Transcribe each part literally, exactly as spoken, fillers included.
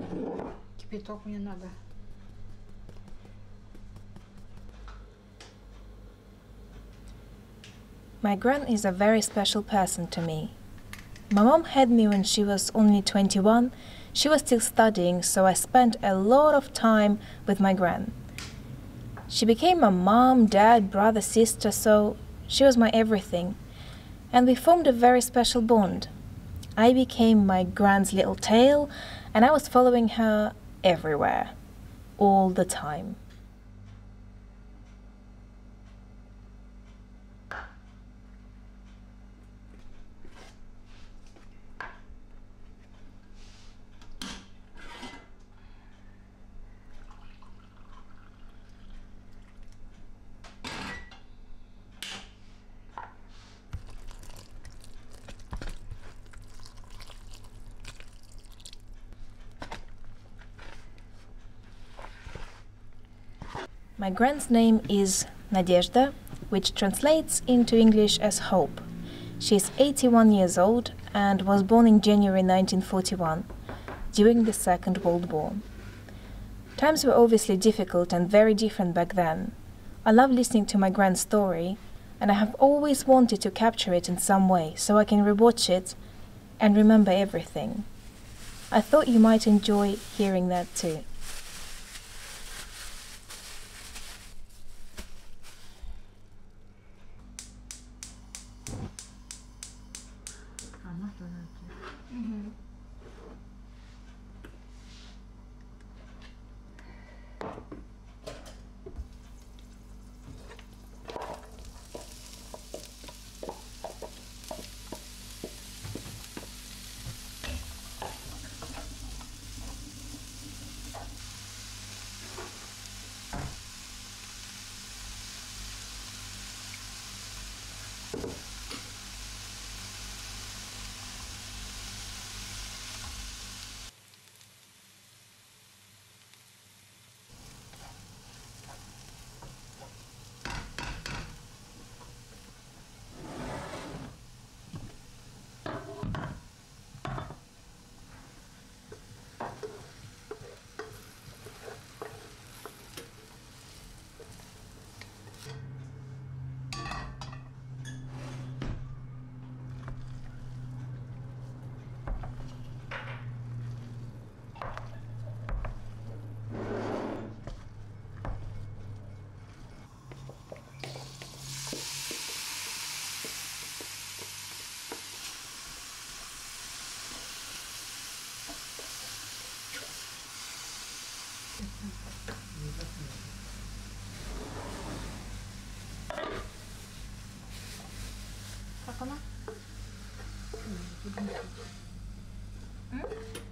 Кипяток мне надо. My gran is a very special person to me. My mom had me when she was only twenty-one. She was still studying, so I spent a lot of time with my gran. She became my mom, dad, brother, sister, so she was my everything. And we formed a very special bond. I became my gran's little tail, and I was following her everywhere, all the time. My gran's name is Nadezhda, which translates into English as hope. She is eighty-one years old and was born in January nineteen forty-one, during the Second World War. Times were obviously difficult and very different back then. I love listening to my gran's story, and I have always wanted to capture it in some way so I can rewatch it and remember everything. I thought you might enjoy hearing that too. Угу. Как она? М?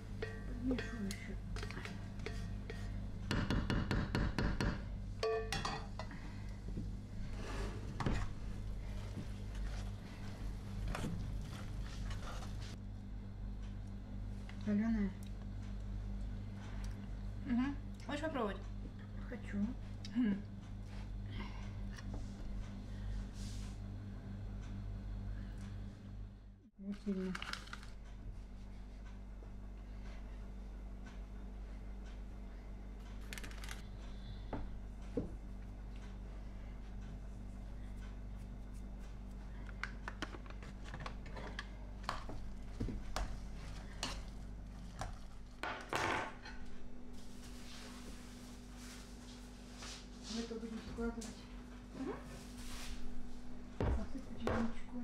Соленая? Угу. Хочешь попробовать? Хочу. Хм. Вот сильно. Вы это будете складывать? Угу. Посыпать жвачку.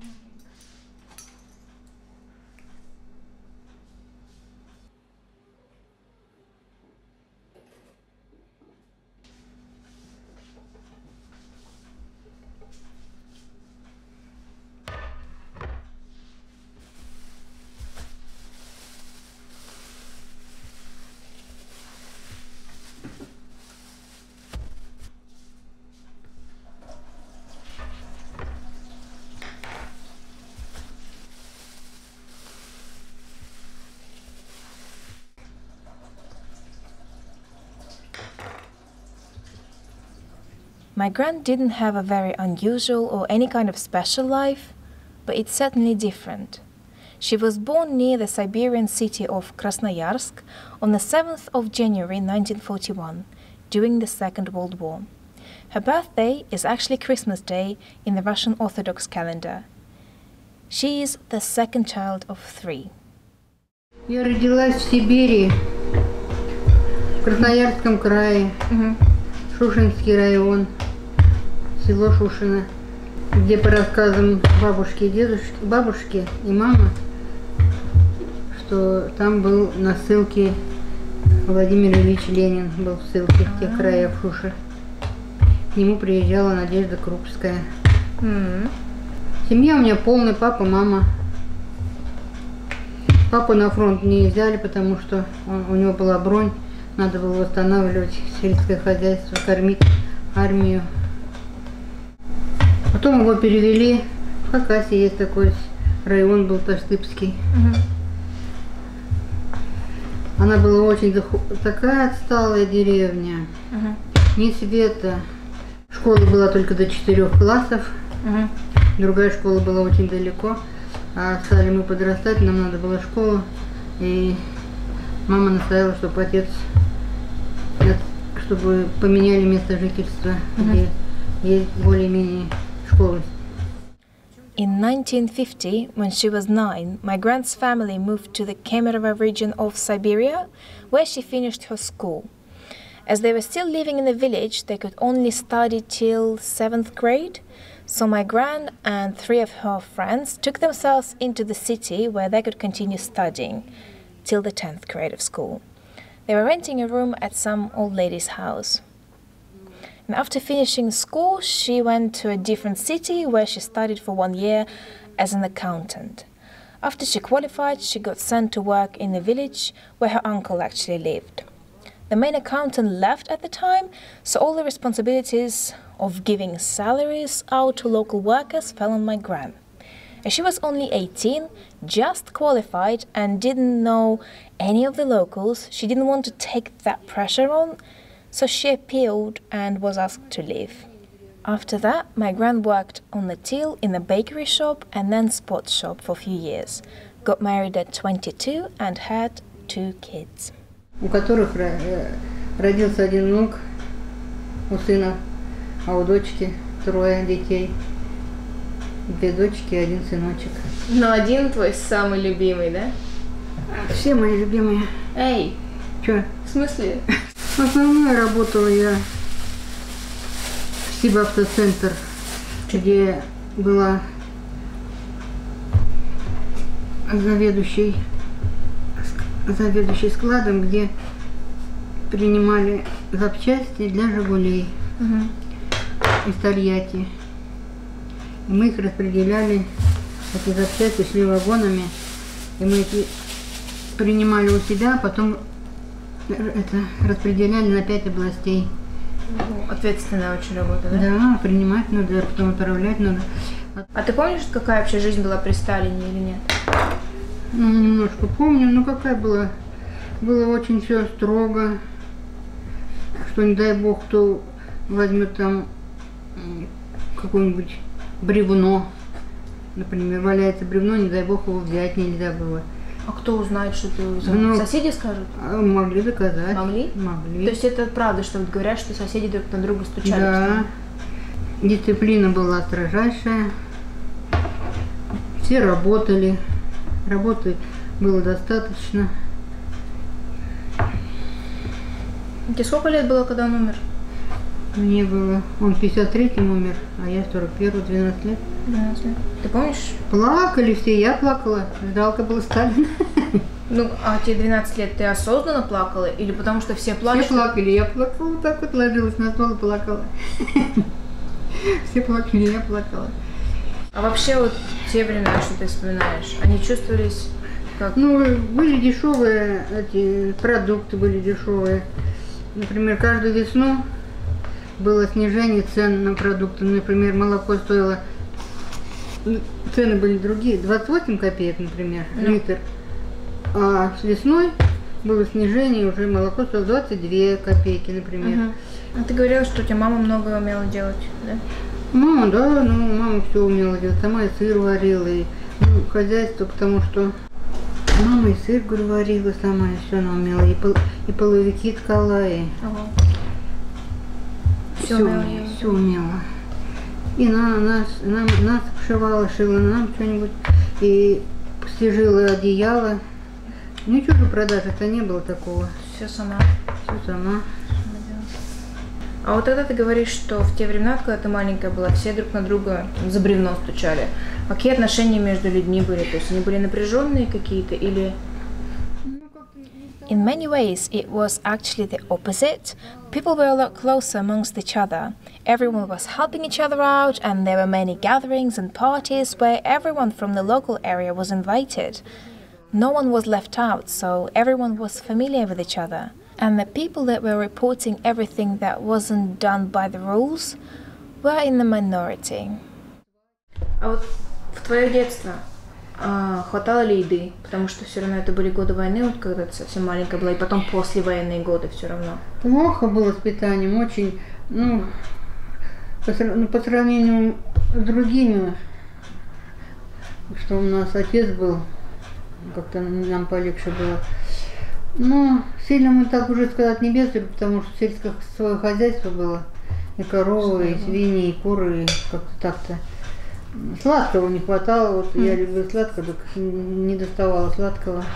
My gran didn't have a very unusual or any kind of special life, but it's certainly different. She was born near the Siberian city of Krasnoyarsk on the seventh of January nineteen forty-one, during the Second World War. Her birthday is actually Christmas Day in the Russian Orthodox calendar. She is the second child of three. Я родилась в Сибири, в Красноярском крае, Mm-hmm. Шушинский район, село Шушино, где по рассказам бабушки и дедушки, бабушки и мамы, что там был на ссылке Владимир Ильич Ленин, был в ссылке в тех краях Шуши. К нему приезжала Надежда Крупская. Mm-hmm. Семья у меня полная, папа, мама. Папу на фронт не взяли, потому что он, у него была бронь, надо было восстанавливать сельское хозяйство, кормить армию. Потом его перевели, в Хакасии есть такой район, был Таштыбский. Mm-hmm. Она была очень заху... такая отсталая деревня, Mm-hmm. ни света. Школа была только до четырех классов, Mm-hmm. другая школа была очень далеко. А стали мы подрастать, нам надо было школу, и мама настояла, чтобы отец, чтобы поменяли место жительства, Mm-hmm. где есть более-менее школы. In nineteen fifty, when she was nine, my grand's family moved to the Kemerovo region of Siberia, where she finished her school. As they were still living in the village, they could only study till seventh grade, so my gran and three of her friends took themselves into the city where they could continue studying till the tenth grade of school. They were renting a room at some old lady's house. And after finishing school, she went to a different city where she studied for one year as an accountant. After she qualified, she got sent to work in the village where her uncle actually lived. The main accountant left at the time, so all the responsibilities of giving salaries out to local workers fell on my gran. As she was only eighteen, just qualified, and didn't know any of the locals, she didn't want to take that pressure on, so she appealed and was asked to leave. After that, my gran worked on the till in a bakery shop and then sports shop for a few years, got married at twenty-two and had two kids. У которых родился один внук, у сына, а у дочки трое детей. Две дочки и один сыночек. Но один твой самый любимый, да? Все мои любимые. Эй, Чё? в смысле? Основное работала я в Сибавтоцентр, где была заведующей, заведующей складом, где принимали запчасти для «Жигулей» Угу. из Тольятти. И мы их распределяли, эти запчасти шли вагонами, и мы эти принимали у себя, а потом это распределяли на пять областей. Ответственная очень работа, да? Да, принимать надо, потом отправлять надо. А ты помнишь, какая вообще жизнь была при Сталине или нет? Ну, немножко помню, но какая была. Было очень все строго, что не дай бог, кто возьмет там какое-нибудь бревно, например, валяется бревно, не дай бог его взять нельзя было. А кто узнает, что ты взял? Ну, Соседи скажут? Могли доказать. Могли? Могли. То есть это правда, что вот говорят, что соседи друг на друга стучали? Да. Дисциплина была строжайшая. Все работали. Работы было достаточно. Тебе сколько лет было, когда он умер? Мне было... Он в пятьдесят третьем умер, а я в сорок первом, двенадцать лет. двенадцать лет. Ты помнишь? Плакали все, я плакала. Жалко было Сталина. Ну, а тебе двенадцать лет, ты осознанно плакала? Или потому что все Все плачут? плакали, я плакала, вот так вот ложилась на стол и плакала. Все плакали, я плакала. А вообще вот те времена, что ты вспоминаешь, они чувствовались как... Ну, были дешевые, эти продукты были дешевые. Например, каждую весну было снижение цен на продукты. Например, молоко стоило, цены были другие, двадцать восемь копеек, например, Ну. литр. А с весной было снижение, уже молоко стоило двадцать две копейки, например. Мгм. А ты говорила, что у тебя мама многое умела делать, да? Ну, да, ну, мама все умела делать. Сама и сыр варила, и ну, хозяйство, потому что мама и сыр, говорю, варила сама, и все она умела, и, пол, и половики ткала, и Ага. все, Всё умела. все умела. И на, нас, нам, нас шивала, шила нам что-нибудь, и стяжила одеяло. Ничего же продажи-то не было такого, Все сама. все сама. А вот тогда ты говоришь, что в те времена, когда ты маленькая была, все друг на друга за бревно стучали. А какие отношения между людьми были? То есть они были напряженные какие-то или... In many ways, it was actually the opposite. People were a lot closer amongst each other. Everyone was helping each other out, and there were many gatherings and parties where everyone from the local area was invited. No one was left out, so everyone was familiar with each other. And the people that were reporting everything that wasn't done by the rules were in the minority. А вот в твое детство а, хватало ли еды? Потому что все равно это были годы войны, вот когда ты совсем маленькая была, и потом послевоенные годы все равно. Плохо было с питанием, очень, ну, по, сра- ну, по сравнению с другими, что у нас отец был, как-то нам полегче было. Ну, сильно мы так уже сказать не бедствовали, потому что сельское свое хозяйство было, и коровы, и свиньи, и куры, и как-то так-то. Сладкого не хватало, вот я люблю сладкое, так не доставала сладкого.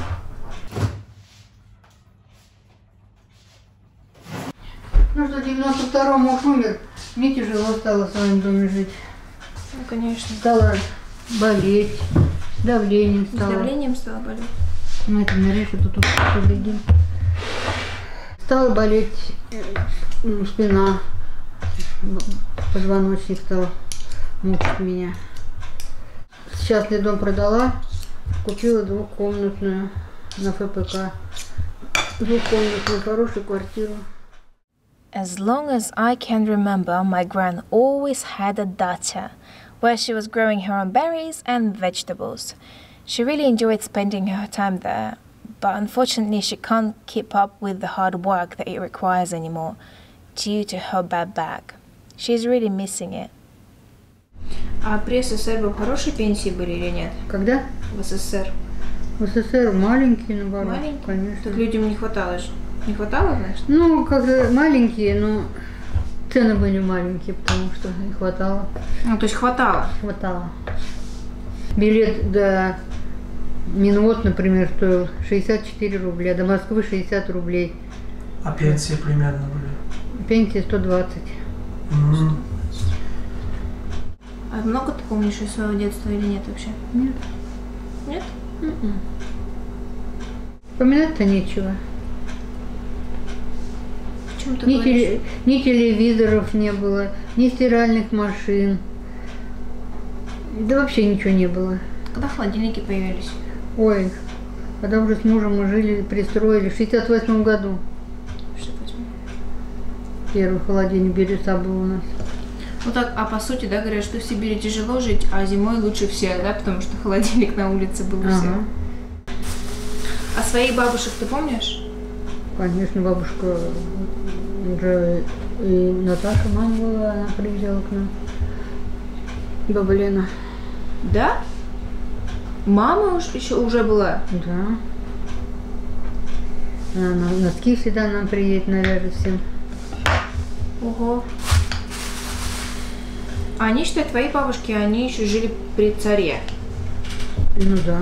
Ну что, в девяносто втором муж умер, мне тяжело стало в своем доме жить. Ну, конечно. Стала болеть, давление С стало. давлением стало болеть? Ну это нарежь, это тут поглядим. Стала болеть э, спина, позвоночник стал мучить меня. Частный дом продала, купила двухкомнатную на эф пэ ка. Двухкомнатную хорошую квартиру. As long as I can remember, my gran always had a dacha, where she was growing her own berries and vegetables. She really enjoyed spending her time there, but unfortunately she can't keep up with the hard work that it requires anymore, due to her bad back. She's really missing it. А при эс эс эс эр хорошие пенсии были или нет? Когда? В эс эс эс эр? В эс эс эс эр маленькие, наоборот, Маленькие? конечно. Так людям не хватало же. Не хватало, значит? Ну, как маленькие, но цены были маленькие, потому что не хватало. Ну, то есть хватало. Хватало. Билет до Минвод, например, стоил шестьдесят четыре рубля, до Москвы шестьдесят рублей. А пенсии примерно были? Пенсия сто двадцать. Mm-hmm. А много ты помнишь из своего детства или нет вообще? Нет. Нет? Mm-mm. Вспоминать-то нечего. Почему ты Ни, говоришь? теле- ни телевизоров не было, ни стиральных машин. Да вообще ничего не было. Когда холодильники появились? Ой, когда уже с мужем мы жили, пристроили, в шестьдесят восьмом году. Что возьму? Первый холодильник Бирюса был у нас. Ну так, а по сути, да, говорят, что в Сибири тяжело жить, а зимой лучше всех, да, потому что холодильник на улице был у всех. Ага. А своих бабушек ты помнишь? Конечно, бабушка уже и Наташа, мама была, она приезжала к нам. Баба Лена. Да? Мама уж еще уже была? Да. Она на- носки всегда нам приедет, навяжет всем. Ого. А они, считай, твои бабушки, они еще жили при царе. Ну да.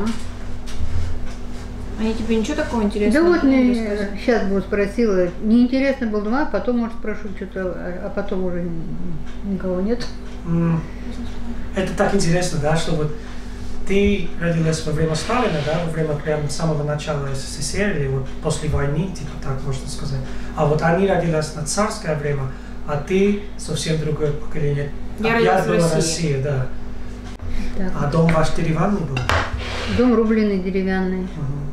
Они тебе ничего такого Да интересного вот не мне рассказывали? сейчас бы спросила, неинтересно было, ну, а потом, может, спрошу что-то, а а потом уже н- никого нет. Mm. Это так интересно, да, что вот ты родилась во время Сталина, да, во время прям самого начала эс эс эс эр, или вот после войны, типа так можно сказать. А вот они родились на царское время, а ты совсем другое поколение. Я Опять родилась в была России. Россия, да. Так. А дом ваш деревянный был? Дом рубленый, деревянный. Мгм.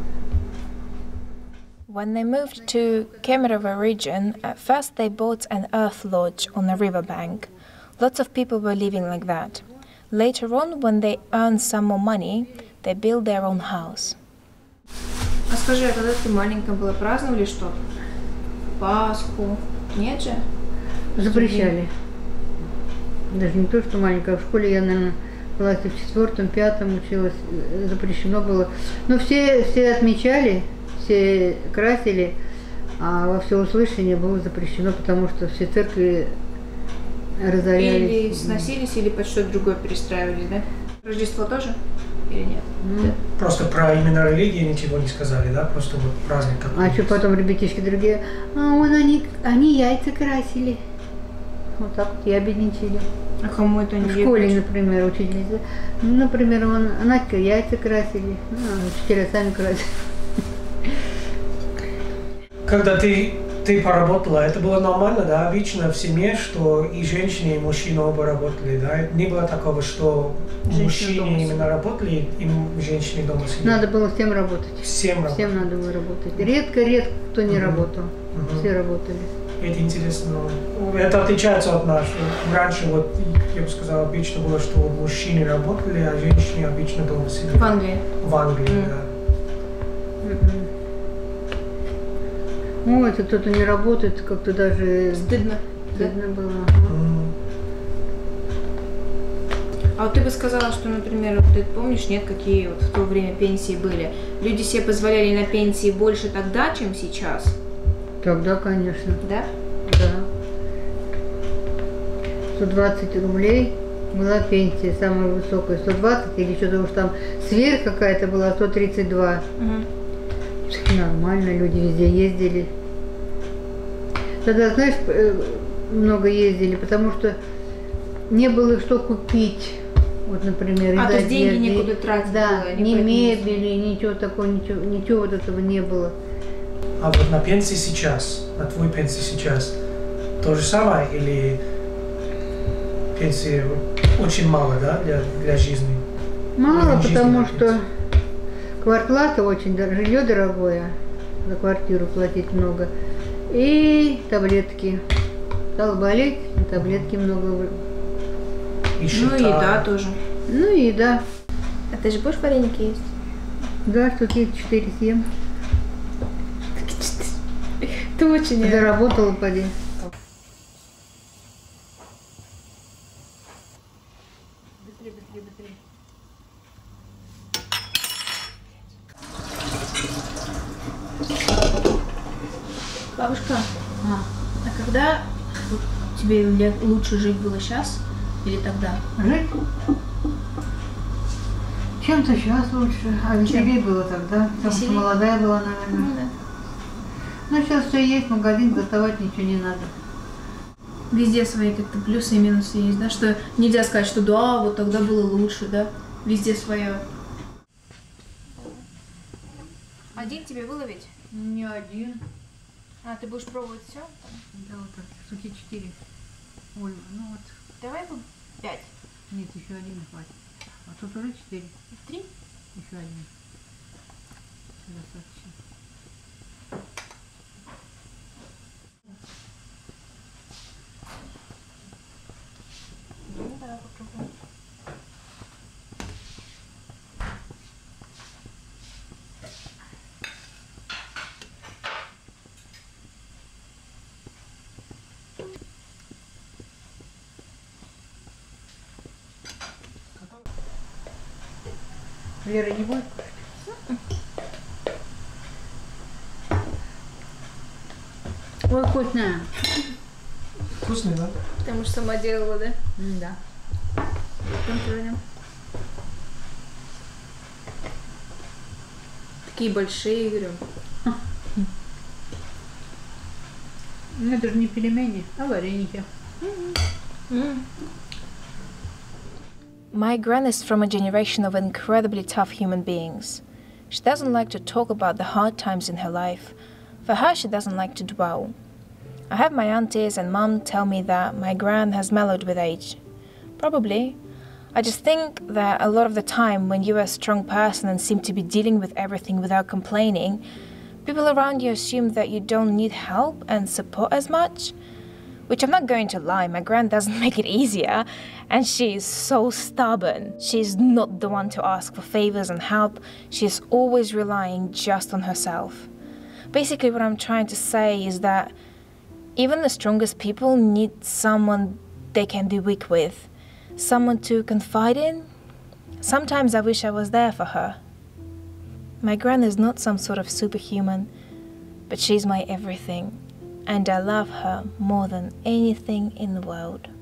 When they moved to Kemerovo region, at first they bought an earth lodge on a riverbank. Lots of people were living like that. Later on, when they earned some more money, they built their own house. А скажи, а когда ты маленькая была, праздновали что-то? Пасху? Нет же? Запрещали. Даже не то, что маленькая, в школе я, наверное, классе в четвертом, пятом училась, запрещено было. Но все, все отмечали, все красили, а во всеуслышание было запрещено, потому что все церкви разорялись. Или сносились, или под что-то другое перестраивались, да? Рождество тоже? Или нет? Ну, Да. Просто про имена религии ничего не сказали, да? Просто вот праздник какой-то. а что потом ребятишки другие? А вон они, они яйца красили. Вот так вот и обедничали. А кому это не В школе, например, учительница. Ну, например, вон, Надька яйца красили. Ну, учителя сами красили. Когда ты, ты поработала, это было нормально, да? Обычно в семье, что и женщины, и мужчины оба работали, да? Не было такого, что Женщины мужчины дома именно сидят. работали, и женщины дома сидели. Надо было всем работать. Всем работали. Всем надо было работать. Редко-редко кто не Мгм. работал. Мгм. Все работали. Это интересно. но Это отличается от нас. Раньше, вот, я бы сказал, обычно было, что мужчины работали, а женщины обычно дома сидели. В Англии. В Англии, Мгм. да. О, это кто-то не работает, как-то даже Стыдно. Да? стыдно было. М. А вот ты бы сказала, что, например, вот ты помнишь, нет, какие вот в то время пенсии были? Люди себе позволяли на пенсии больше тогда, чем сейчас, Тогда, конечно, да? да. сто двадцать рублей была пенсия, самая высокая. сто двадцать или что-то уж там сверх какая-то была, сто тридцать два. Угу. Нормально, люди везде ездили. Тогда, знаешь, э, много ездили, потому что не было что купить. Вот, например, А, из то есть деньги одежды. некуда тратить Да, было, не ни поэтому мебели, ничего такого, ничего, ничего вот этого не было. А вот на пенсии сейчас, на твой пенсии сейчас, то же самое или пенсии очень мало, да, для, для жизни? Мало, Уровень жизни потому на что пенсии. квартплата очень, дор- жилье дорогое, за квартиру платить много. И таблетки. Стал болеть, таблетки много. вы- И Ну счета. и еда тоже. Ну и еда. А ты же будешь вареники есть? Да, штуки четыре съем. Точно. Заработала, поди. Быстрее, быстрее, быстрее. Бабушка, А, а когда вот тебе ле- лучше жить было сейчас или тогда? жить? Чем-то сейчас лучше, а веселее было тогда, потому что Веселее? молодая была, наверное. да. Ну, сейчас все есть, магазин, доставать ничего не надо. Везде свои как-то плюсы и минусы есть, да? Что нельзя сказать, что да, вот тогда было лучше, да? Везде свое. Один тебе выловить? Не один. А, ты будешь пробовать все? Да, вот так, штуки четыре. Ой, ну вот, Давай по пять. нет, еще один хватит. А тут уже четыре. Три? Еще один. Достаточно. Ну, давай попробуем. Лера не будет? Ой, вкусная. Вкусный, да? Потому что сама делала, да? Да. Контролем. Такие большие, говорю. Ну, это же не пельмени, а вареники. My gran is from a generation of incredibly tough human beings. She doesn't like to talk about the hard times in her life. For her, she doesn't like to dwell. I have my aunties and mum tell me that my gran has mellowed with age. Probably. I just think that a lot of the time when you're a strong person and seem to be dealing with everything without complaining, people around you assume that you don't need help and support as much. Which I'm not going to lie, my gran doesn't make it easier, and she is so stubborn. She's not the one to ask for favors and help, she's always relying just on herself. Basically, what I'm trying to say is that even the strongest people need someone they can be weak with, someone to confide in, Sometimes I wish I was there for her. My gran is not some sort of superhuman, but she's my everything, and I love her more than anything in the world.